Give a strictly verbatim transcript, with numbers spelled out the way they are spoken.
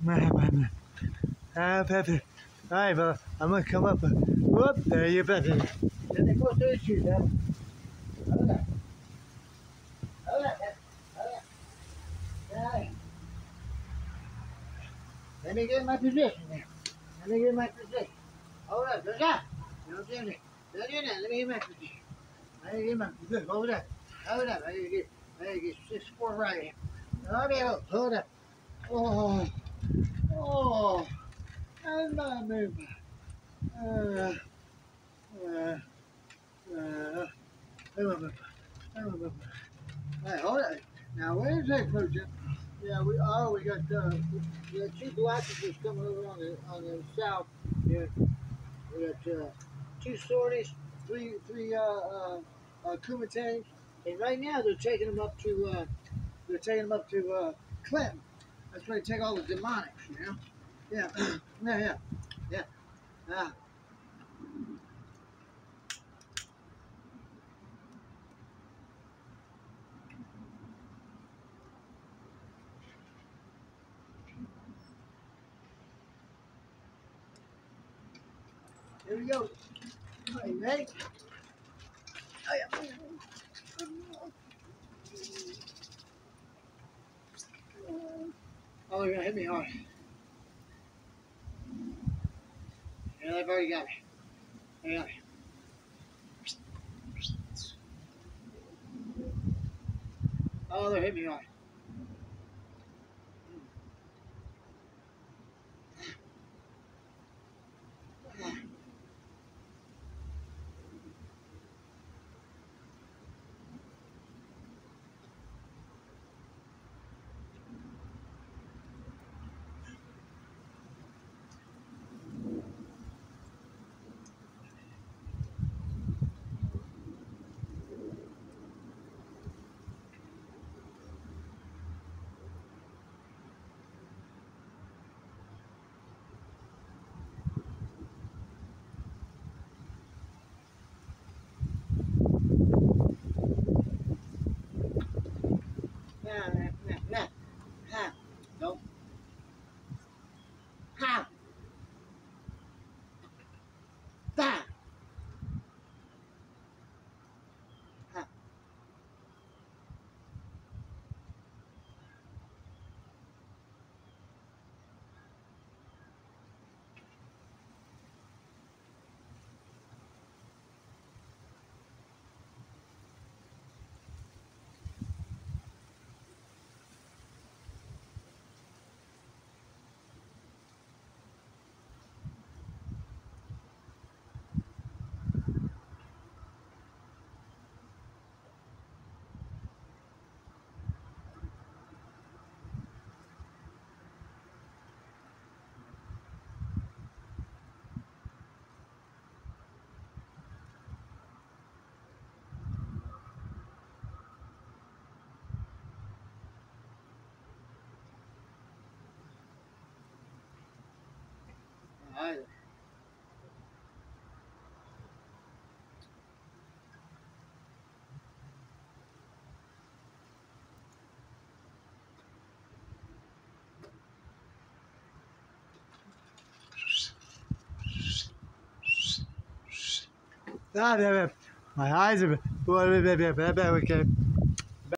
Ah, Pepe. All right, but I'm gonna come up. Whoop, there you go. Then they go to the shoot, huh? Hold on. Hold on. Hold on. All right. Let me get in my position there. Let me get in my position. Hold up, look up. Don't do that. Don't do that. Let me get in my position. Let me get in my position. Hold up. Hold up. I need to get, I need to get six, four right here. Hold up. Hold up. Oh. Oh. I'm not moving. Uh. Uh. Uh. All right, hold on. Now, where's that project? Yeah, we oh we got uh, we got two blockages coming over on the on the south. Yeah, we got uh, two sorties, three three uh, uh, uh, Kumitangs, and right now they're taking them up to uh, they're taking them up to uh, Clinton. That's where they take all the demonics, you know. Yeah, yeah, yeah, yeah. Ah. Here we go. Are you ready? Oh, yeah. Oh, you're gonna hit me hard. Yeah, they've already got me. They got me. Oh, they're hitting me hard. Nah, nah, nah, nah. Ha. Nope. Ha. Da. Ha. All right. Ah, yeah, yeah. My eyes are. Okay.